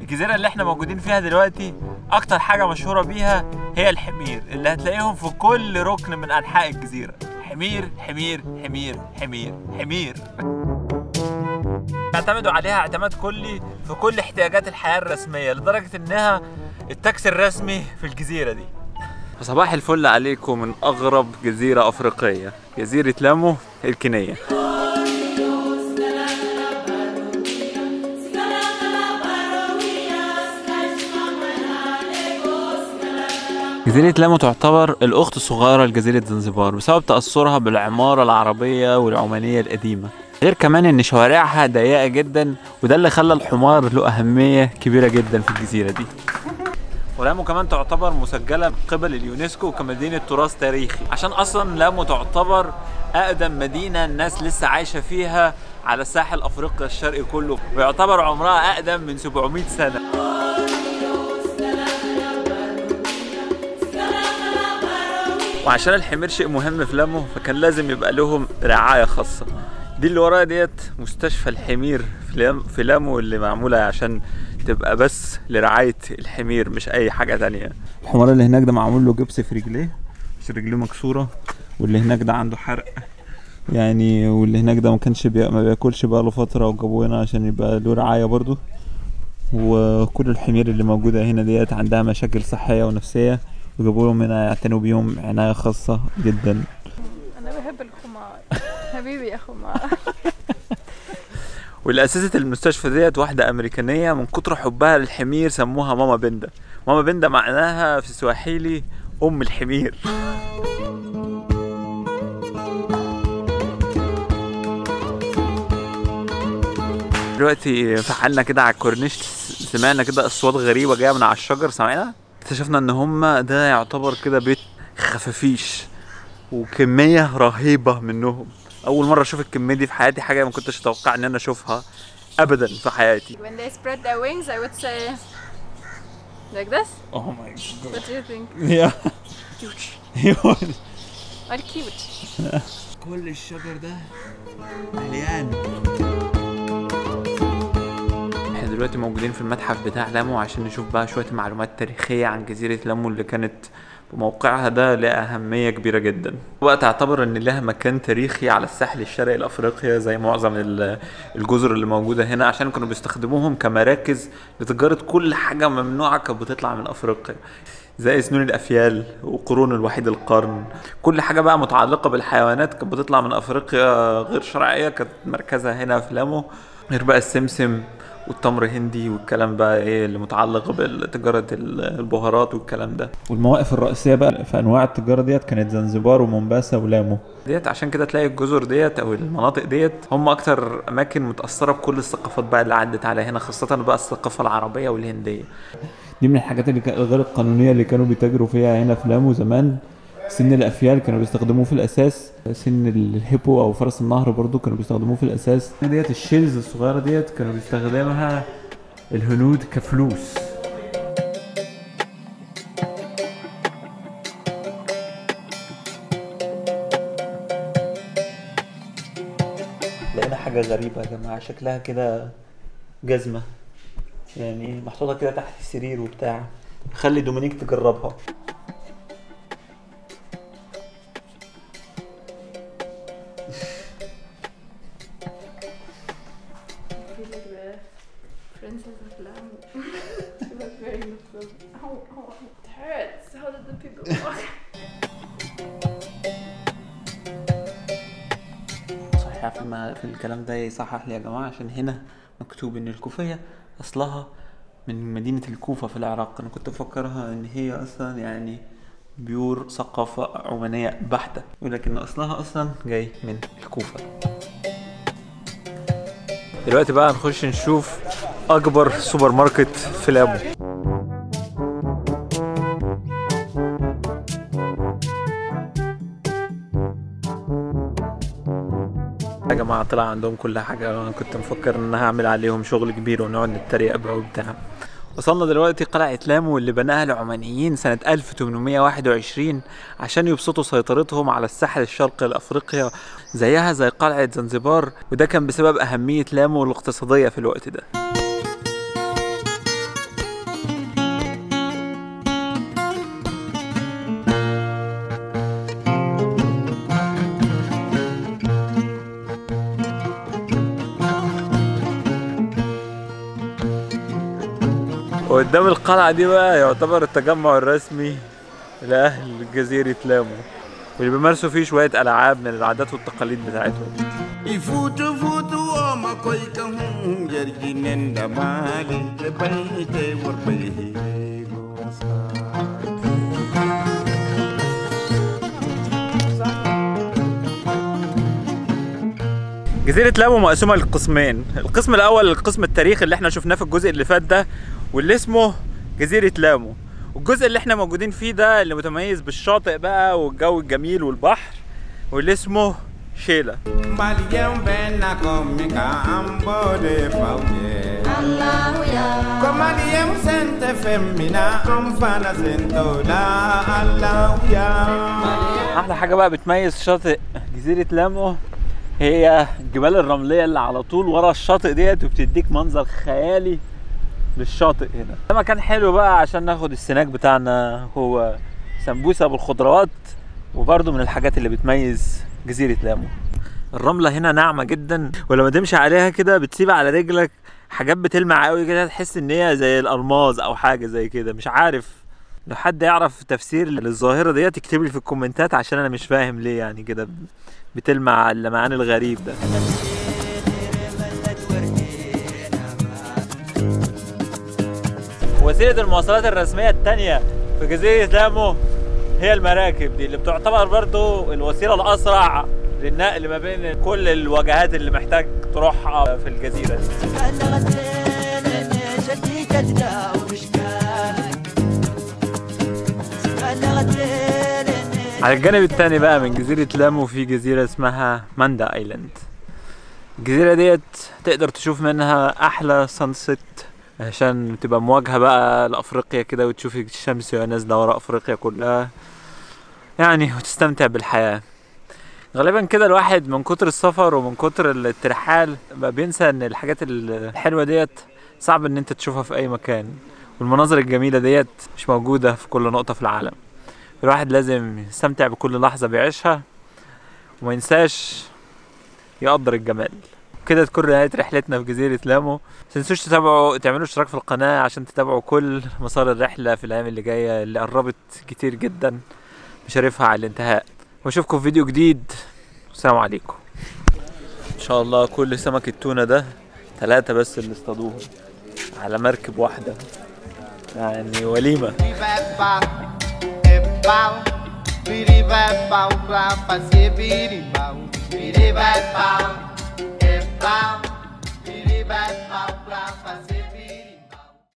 الجزيرة اللي احنا موجودين فيها دلوقتي اكتر حاجة مشهورة بيها هي الحمير اللي هتلاقيهم في كل ركن من انحاء الجزيرة. حمير حمير حمير حمير حمير، اعتمدوا عليها اعتماد كلي في كل احتياجات الحياة الرسمية، لدرجة انها التاكسي الرسمي في الجزيرة دي. صباح الفل عليكم من اغرب جزيرة افريقية، جزيرة لامو الكينية. جزيرة لامو تعتبر الأخت الصغيرة لجزيرة زنزبار بسبب تأثرها بالعمارة العربية والعمانية القديمة، غير كمان إن شوارعها ضيقة جدا، وده اللي خلى الحمار له أهمية كبيرة جدا في الجزيرة دي. ولامو كمان تعتبر مسجلة من قبل اليونسكو كمدينة تراث تاريخي، عشان أصلا لامو تعتبر أقدم مدينة الناس لسه عايشة فيها على ساحل أفريقيا الشرقي كله، ويعتبر عمرها أقدم من 700 سنة. وعشان الحمير شيء مهم في لامو فكان لازم يبقى لهم رعاية خاصة. دي اللي ورايا ديت مستشفى الحمير في لامو، اللي معمولة عشان تبقى بس لرعاية الحمير مش أي حاجة تانية. الحمار اللي هناك ده معمول له جبس في رجليه عشان رجليه مكسورة، واللي هناك ده عنده حرق يعني، واللي هناك ده ما بياكلش بقاله فترة، وجابوه هنا عشان يبقى له رعاية برضو. وكل الحمير اللي موجودة هنا ديت عندها مشاكل صحية ونفسية، وجابوا لهم هنا يعتنوا بيهم عناية خاصة جدا. أنا بحب الحمار حبيبي يا حمار. واللي أسست المستشفى ديت واحدة أمريكانية، من كتر حبها للحمير سموها ماما بندا. ماما بندا معناها في السواحيلي أم الحمير. دلوقتي فحلنا كده على الكورنيش، سمعنا كده أصوات غريبة جاية من على الشجر، سمعنا اكتشفنا ان هما ده يعتبر كده بيت خفافيش، وكمية رهيبة منهم. اول مرة اشوف الكمية دي في حياتي، حاجة ما كنتش اتوقع ان انا اشوفها ابدا في حياتي. When they spread their wings I would say like this. Oh my god. What do you think? Yeah. Cute. Are cute. كل الشجر ده مليان. دلوقتي موجودين في المتحف بتاع لامو عشان نشوف بقى شوية معلومات تاريخية عن جزيرة لامو اللي كانت بموقعها ده لها أهمية كبيرة جدا، وبقى تعتبر ان لها مكان تاريخي على الساحل الشرقي لأفريقيا زي معظم الجزر اللي موجودة هنا، عشان كانوا بيستخدموهم كمراكز لتجارة كل حاجة ممنوعة كانت بتطلع من أفريقيا، زي سنون الأفيال وقرون الوحيد القرن. كل حاجة بقى متعلقة بالحيوانات كانت بتطلع من أفريقيا غير شرعية كانت مركزها هنا في لامو، غير بقى السمسم والتمر هندي والكلام بقى ايه اللي متعلق بتجارة البهارات والكلام ده. والمواقف الرئيسية بقى في انواع التجارة ديت كانت زنزبار ومومباسا ولامو ديت، عشان كده تلاقي الجزر ديت او المناطق ديت هم اكتر اماكن متأثرة بكل الثقافات بقى اللي عدت على هنا، خاصة بقى الثقافة العربية والهندية. دي من الحاجات اللي غير القانونية اللي كانوا بيتاجروا فيها هنا في لامو زمان. سن الافيال كانوا بيستخدموه في الاساس، سن الهيبو او فرس النهر برضو كانوا بيستخدموه في الاساس. ديت الشيلز الصغيره ديت كانوا بيستخدمها الهنود كفلوس. لقينا حاجه غريبه يا جماعه، شكلها كده جزمه يعني محطوطه كده تحت السرير وبتاع. خلي دومينيك تجربها. Princess of Lamu. She was very little. Oh, it hurts. How did the people walk? صحيح في الكلام ده يصحح لي يا جماعة، عشان هنا مكتوب ان الكوفية اصلها من مدينة الكوفة في العراق. انا كنت افكرها ان هي اصلا يعني بيور ثقافة عمانية بحتة، ولكن اصلها اصلا جاي من الكوفة. دلوقتي بقى نخش نشوف اكبر سوبر ماركت في لامو. يا جماعه طلع عندهم كل حاجه، انا كنت مفكر ان انا هعمل عليهم شغل كبير ونقعد نتريق بقى وبتاع. وصلنا دلوقتي قلعة لامو اللي بناها العمانيين سنة 1821 عشان يبسطوا سيطرتهم على الساحل الشرقي لأفريقيا، زيها زي قلعة زنزبار، وده كان بسبب أهمية لامو الاقتصادية في الوقت ده. وقدام القلعة دي بقى يعتبر التجمع الرسمي لأهل جزيرة لامو، واللي بيمارسوا فيه شوية ألعاب من العادات والتقاليد بتاعتهم. جزيرة لامو مقسومة لقسمين، القسم الأول القسم التاريخي اللي احنا شفناه في الجزء اللي فات ده واللي اسمه جزيرة لامو، والجزء اللي احنا موجودين فيه ده اللي متميز بالشاطئ بقى والجو الجميل والبحر واللي اسمه شيلة. أحلى حاجة بقى بتميز شاطئ جزيرة لامو هي الجبال الرملية اللي على طول ورا الشاطئ ديت، وبتديك منظر خيالي للشاطئ هنا. ده مكان حلو بقى عشان ناخد السناك بتاعنا، هو سمبوسة بالخضروات، وبرده من الحاجات اللي بتميز جزيرة لامو. الرملة هنا ناعمة جدا، ولما تمشي عليها كده بتسيب على رجلك حاجات بتلمع قوي كده، تحس ان هي زي الألماظ او حاجة زي كده. مش عارف لو حد يعرف تفسير للظاهرة ديت يكتب لي في الكومنتات، عشان انا مش فاهم ليه يعني كده بتلمع اللمعان الغريب ده. وسيلة المواصلات الرسمية التانية في جزيرة لامو هي المراكب دي، اللي بتعتبر برضو الوسيلة الأسرع للنقل ما بين كل الوجهات اللي محتاج تروحها في الجزيرة دي. على الجانب التاني بقى من جزيرة لامو في جزيرة اسمها ماندا ايلاند. الجزيرة ديت تقدر تشوف منها احلى سانست، عشان تبقى مواجهة بقى لافريقيا كده، وتشوف الشمس وهي نازلة ورا افريقيا كلها يعني، وتستمتع بالحياة. غالبا كده الواحد من كتر السفر ومن كتر الترحال بقى بينسى ان الحاجات الحلوة ديت صعب ان انت تشوفها في اي مكان، والمناظر الجميلة ديت مش موجودة في كل نقطة في العالم. الواحد لازم يستمتع بكل لحظة بيعيشها وما ينساش يقدر الجمال. كده تكون نهاية رحلتنا في جزيرة لامو. متنسوش تعملوا اشتراك في القناة عشان تتابعوا كل مسار الرحلة في الأيام اللي جاية، اللي قربت كتير جدا مشارفها على الانتهاء. واشوفكم في فيديو جديد، والسلام عليكم. ان شاء الله كل سمك التونة ده 3 بس اللي اصطادوهم على مركب واحدة، يعني وليمة. Biri vai pau pra fazer biribau, biri vai pau.